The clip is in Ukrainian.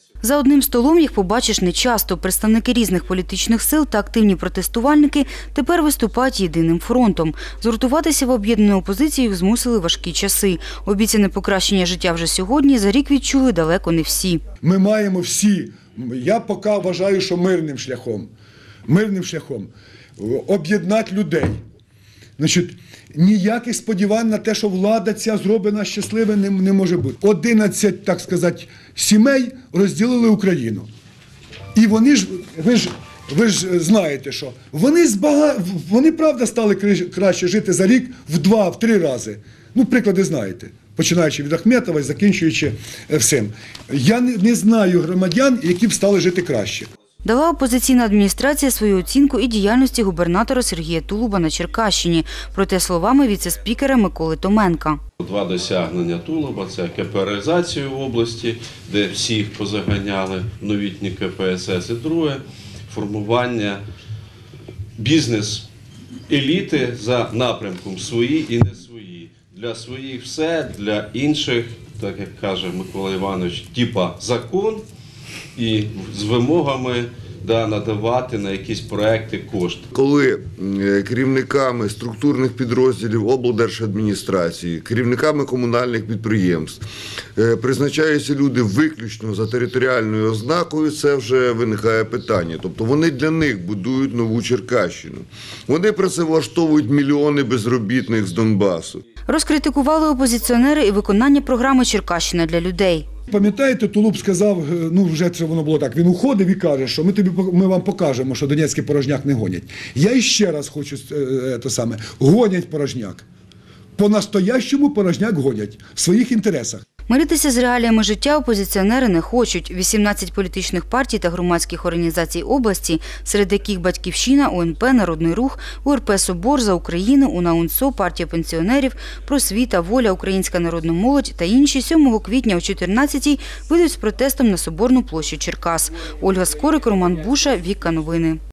За одним столом їх побачиш нечасто. Представники різних політичних сил та активні протестувальники тепер виступають єдиним фронтом. Згуртуватися в об'єднану опозицію змусили важкі часи. Обіцяне покращення життя вже сьогодні за рік відчули далеко не всі. Ми маємо всі, я поки вважаю, що мирним шляхом об'єднати людей. Значить, ніяких сподівань на те, що влада ця зробить нас щасливими, не може бути. 11, так сказати, сімей розділили Україну. І вони ж, ви ж знаєте, що вони правда стали краще жити за рік в 2, в 3 рази. Ну, приклади знаєте, починаючи від Ахметова і закінчуючи всім. Я не знаю громадян, які б стали жити краще. Дала опозиційна адміністрація свою оцінку і діяльності губернатора Сергія Тулуба на Черкащині. Проте словами віце-спікера Миколи Томенка. 2 досягнення Тулуба – це КПРизацію в області, де всіх позаганяли новітні КПСС. І друге – формування бізнес-еліти за напрямком свої і не свої. Для своїх все, для інших, так як каже Микола Іванович, типа закон і з вимогами надавати на якісь проекти кошти. Коли керівниками структурних підрозділів облдержадміністрації, керівниками комунальних підприємств призначаються люди виключно за територіальною ознакою, це вже виникає питання. Тобто вони для них будують нову Черкащину. Вони працевлаштовують мільйони безробітних з Донбасу. Розкритикували опозиціонери і виконання програми «Черкащина для людей». Пам'ятаєте, Тулуб сказав, ну вже це воно було так, він уходив і каже, що ми вам покажемо, що донецький порожняк не гонять. Я іще раз хочу гонять порожняк. По-настоящому порожняк гонять в своїх інтересах. Миритися з реаліями життя опозиціонери не хочуть. 18 політичних партій та громадських організацій області, серед яких «Батьківщина», УНП, «Народний рух», УРП «Собор за Україну», УНА-УНСО, партія пенсіонерів, «Просвіта», «Воля», «Українська народна молодь» та інші 7 квітня о 14-й вийдуть з протестом на Соборну площу Черкас. Ольга Скорик, Роман Буша, Віка Новини.